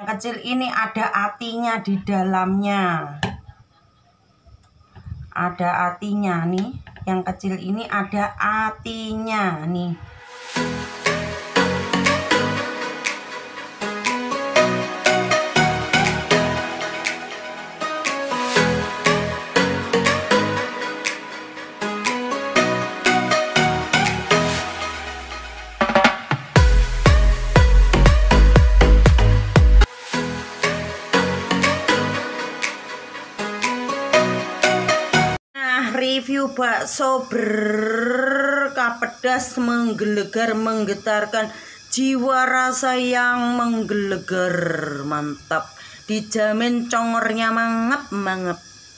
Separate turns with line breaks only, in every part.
Yang kecil ini ada atinya di dalamnya. Ada atinya nih. Yang kecil ini ada atinya nih. Review bakso berkah pedas menggelegar menggetarkan jiwa rasa yang menggelegar, mantap, dijamin congornya mangap.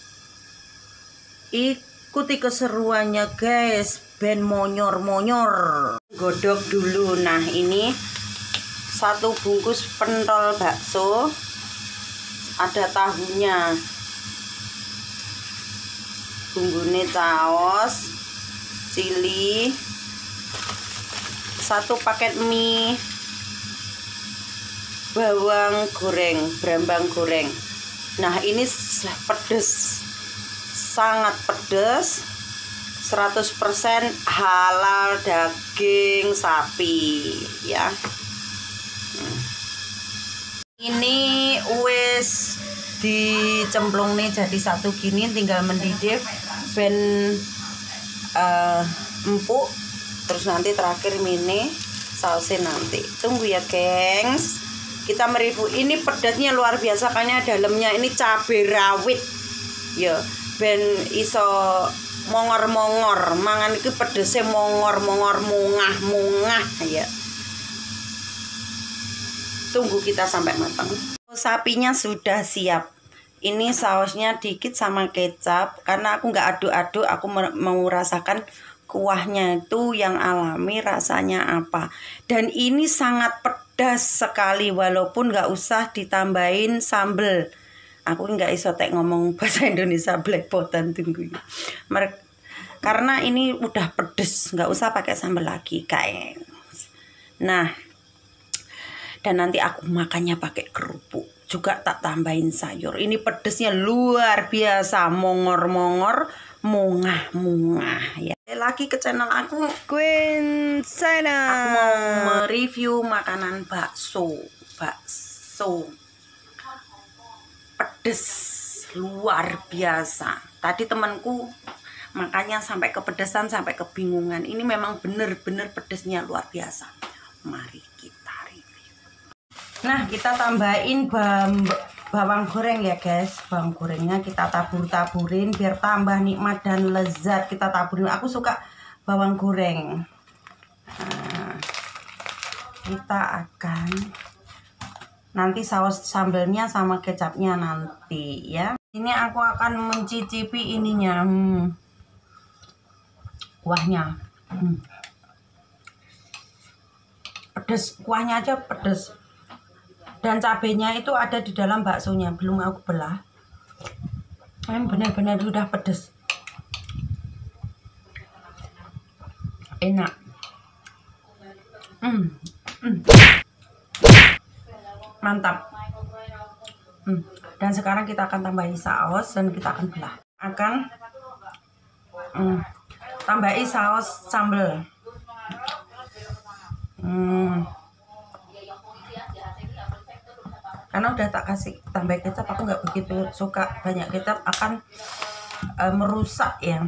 Ikuti keseruannya guys, ben monyor. Godok dulu. Nah ini satu bungkus pentol bakso, ada tahunya, bunggune saus, cili, satu paket mie, bawang goreng, brambang goreng. Nah ini pedes, sangat pedes, 100% halal daging sapi ya. Ini wis dicemplung nih jadi satu gini, tinggal mendidih ben empuk. Terus nanti terakhir mini sausnya nanti. Tunggu ya gengs, kita mereview. Ini pedasnya luar biasa, kayaknya dalamnya ini cabai rawit ya, ben iso mongor mangan itu pedesnya mongor mungah ya. Tunggu kita sampai matang. Sapinya sudah siap. Ini sausnya dikit sama kecap, karena aku nggak aduk-aduk, aku mau rasakan kuahnya itu yang alami rasanya apa. Dan ini sangat pedas sekali, walaupun nggak usah ditambahin sambel. Aku nggak iso tek ngomong bahasa Indonesia belepotan, tunggu. Karena ini udah pedes, nggak usah pakai sambel lagi kayak. Nah, dan nanti aku makannya pakai kerupuk, juga tak tambahin sayur. Ini pedesnya luar biasa, mongor mungah ya. Lagi ke channel aku, Queen Sana. Aku mau mereview makanan bakso pedes luar biasa. Tadi temanku makanya sampai kepedesan, sampai kebingungan. Ini memang bener-bener pedesnya luar biasa. Mari kita review. Nah, kita tambahin bawang goreng ya guys. Bawang gorengnya kita tabur-taburin biar tambah nikmat dan lezat. Kita taburin, aku suka bawang goreng. Nah, kita akan nanti saus sambelnya sama kecapnya nanti ya. Ini aku akan mencicipi ininya, kuahnya. Pedes, kuahnya aja pedes. Dan cabenya itu ada di dalam baksonya, belum aku belah. Ini benar-benar udah pedes. Enak. Mantap. Dan sekarang kita akan tambahin saus dan kita akan belah. Akan tambahin saus sambal. Karena udah tak kasih tambah kecap, aku nggak begitu suka banyak kecap, akan merusak ya.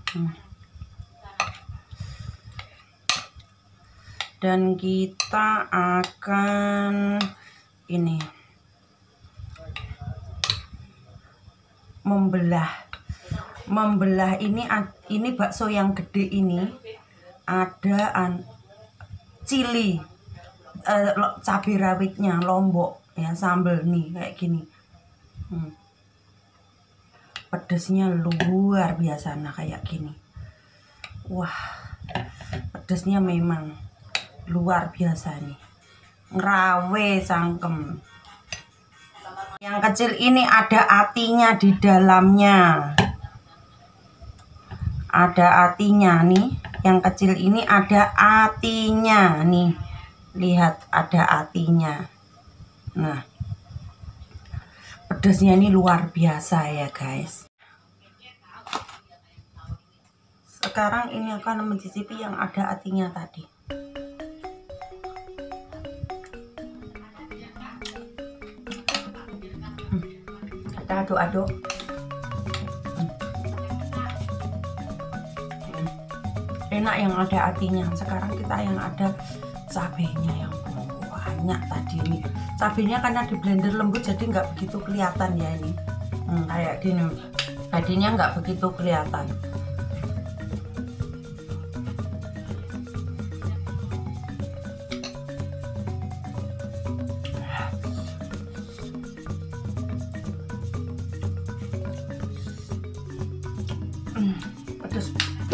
Dan kita akan ini membelah ini bakso yang gede ini ada cili, cabai rawitnya, lombok ya, sambal nih kayak gini. Pedesnya luar biasa, nah kayak gini. Wah, pedesnya memang luar biasa nih, ngerawe cangkem. Yang kecil ini ada atinya di dalamnya, ada atinya nih. Yang kecil ini ada atinya nih, lihat ada atinya. Nah, pedasnya ini luar biasa ya guys. Sekarang ini akan mencicipi yang ada atinya tadi. Kita aduk-aduk. Enak yang ada atinya. Sekarang kita yang ada cabenya yang banyak tadi ini. Cabenya karena di blender lembut jadi nggak begitu kelihatan ya ini. Kayak gini. Tadinya nggak begitu kelihatan. Pedas.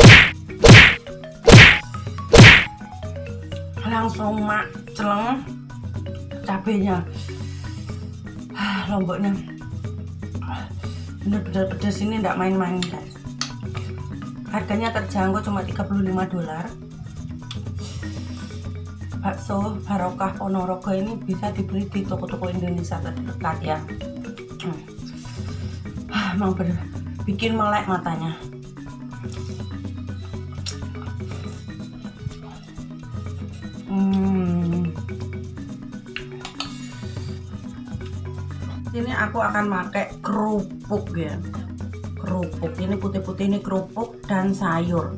Langsung mak celeng cabenya, lomboknya bener-bener pedas, ini enggak main-main guys. Harganya terjangkau cuma $35. Bakso Barokah Ponorogo ini bisa dibeli di toko-toko Indonesia terdekat ya. Emang bikin melek matanya. Ini aku akan pakai kerupuk ya. Kerupuk ini putih-putih, ini kerupuk dan sayur.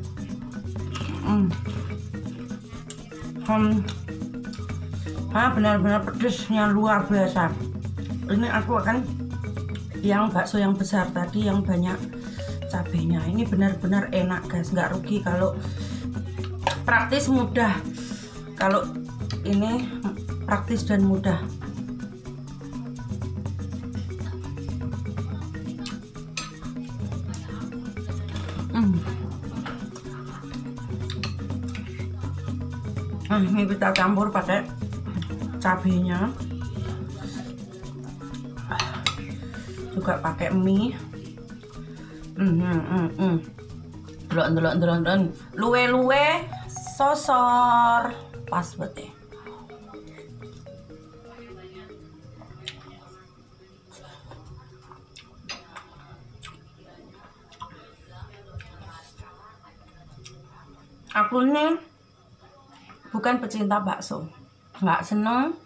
Benar-benar pedesnya luar biasa. Ini aku akan yang bakso yang besar tadi yang banyak cabenya. Ini benar-benar enak guys, nggak rugi kalau praktis, mudah. Kalau ini praktis dan mudah. Ini kita campur pakai cabenya, juga pakai mie. Delok, luwe sosor pas banget. Aku nih bukan pecinta bakso, nggak seneng.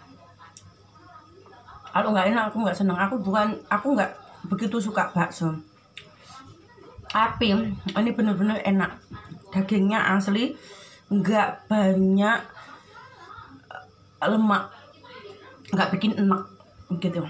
Kalau nggak enak aku nggak seneng. Aku nggak begitu suka bakso. Tapi ini bener-bener enak. Dagingnya asli, nggak banyak lemak, nggak bikin enak gitu.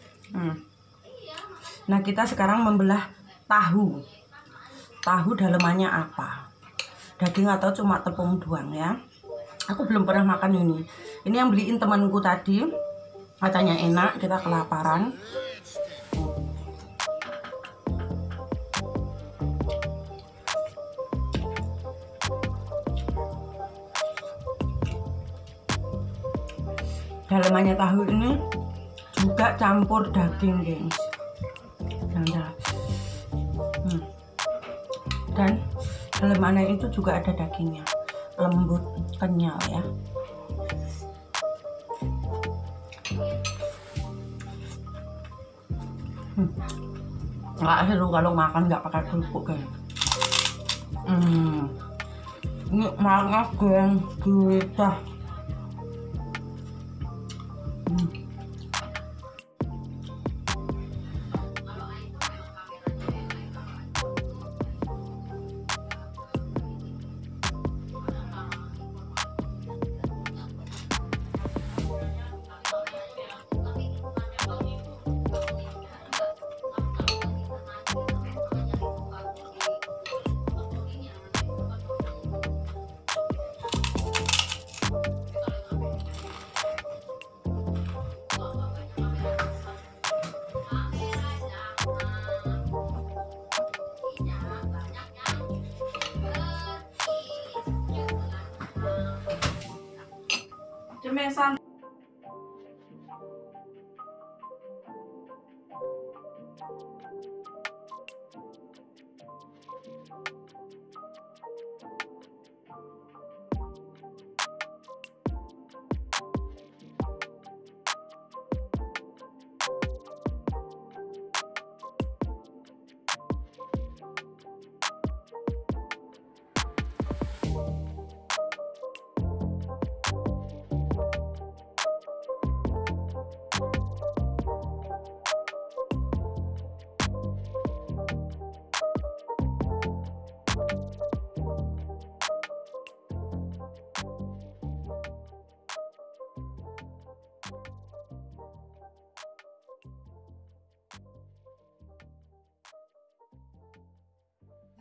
Nah kita sekarang membelah tahu. Tahu dalemannya apa? Daging atau cuma tepung doang ya? Aku belum pernah makan ini. Ini yang beliin temanku tadi, katanya enak. Kita kelaparan. Dalemannya tahu ini juga campur daging guys. Dan dalemannya itu juga ada dagingnya, lembut, kenyal ya. Nggak seru kalau makan nggak pakai kerupuk guys. Ini malah goreng gurita. Cemesan.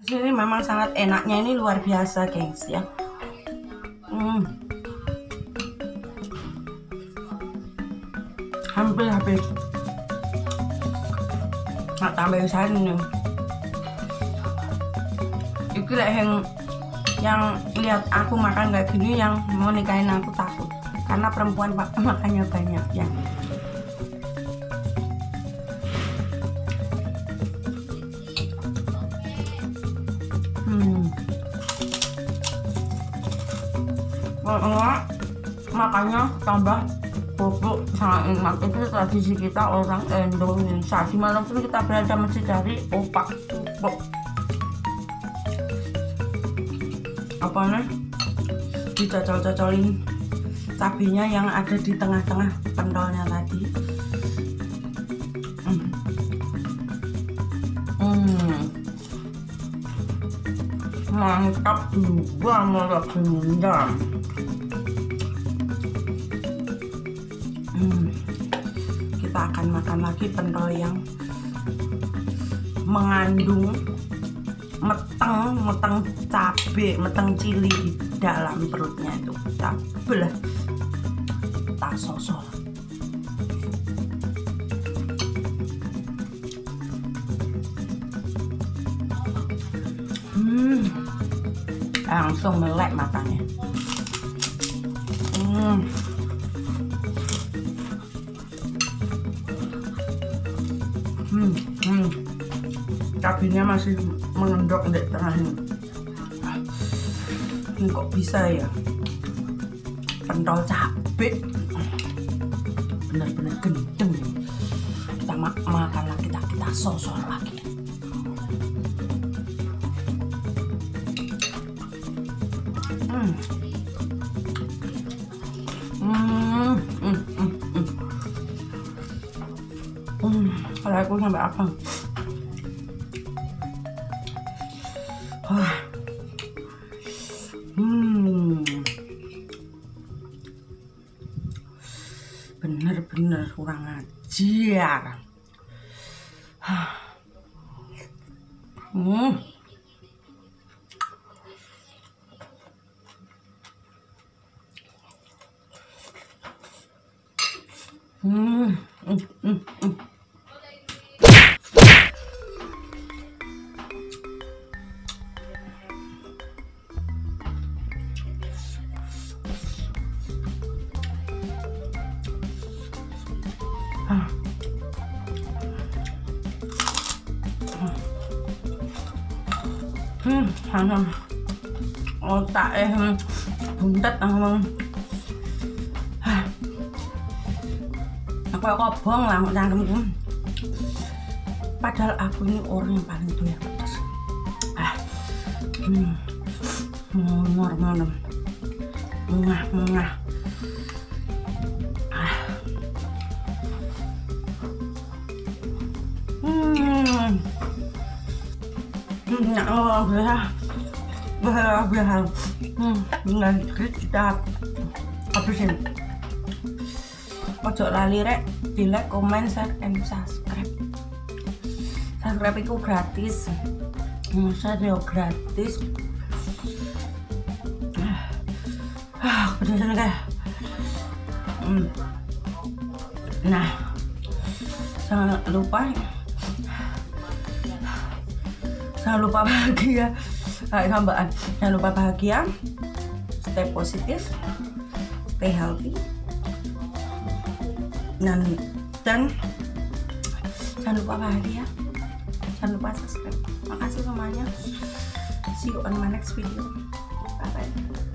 Ini memang sangat enaknya, ini luar biasa gengs ya. Hampir habis. Nggak tambah ini. Itu lah yang lihat aku makan kayak gini, yang mau nikahin aku takut karena perempuan makannya banyak ya. Makanya tambah bubuk sangat enak. Itu tradisi kita orang Indonesia. Dimanapun kita berada mesti cari opak bubuk. Apa nih? Dicocol-cocolin cabenya yang ada di tengah-tengah pentolnya tadi. Mantap juga menurut Bunda. Kita akan makan lagi pentol yang mengandung meteng cabe, meteng cili di dalam perutnya itu. Kita belah, kita sosol. Langsung melek matanya. Cabenya masih mengendok di tengah ini. Ini kok bisa ya? Pentol cabe bener-bener gendeng. Kita makan lagi, kita sosor lagi. Kalau aku sampai apa? Bener-bener kurang ajar. Hanam otak buntet aku kobong lah cangkemku. Padahal aku ini orang yang paling doyan pedas. Mengor-ngor mengah. Biasa. Dengan kita habisin. Ojo lali rek, di like, comment, share, and subscribe. Subscribe itu gratis. Share gratis. Pedesan kayak. Nah, jangan lupa bahagia. Jangan lupa bahagia, stay positif, stay healthy, dan jangan lupa bahagia, jangan lupa subscribe. Makasih semuanya. See you on my next video. Bye bye.